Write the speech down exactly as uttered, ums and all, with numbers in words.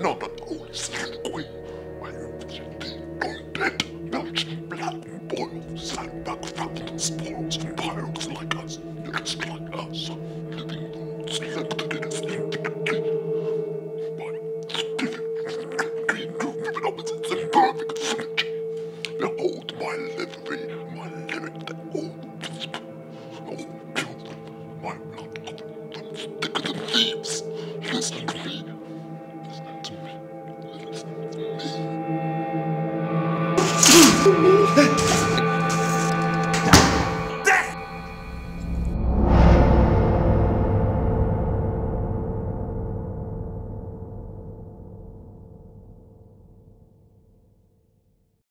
not an old queen. Why you sitting on dead, melting black boil, sandbag fountain spoils and piles like us, just like us, living roots selected in a infinitely by Stephen Green room of opposites in perfect symmetry. Behold my livery, my lyric, the old wisp, old children, my blood them thicker than thieves. Listen to me. Listen to me. Listen to me.